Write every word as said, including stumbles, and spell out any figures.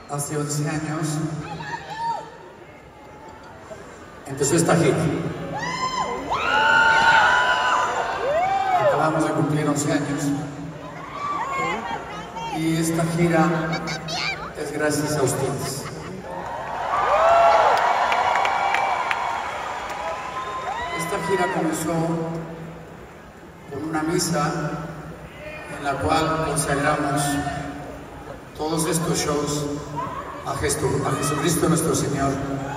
hace once años, empezó esta gira. Acabamos de cumplir once años. Y esta gira es gracias a ustedes. Esta gira comenzó con una misa en la cual consagramos todos estos shows a, Jesu, a Jesucristo nuestro Señor.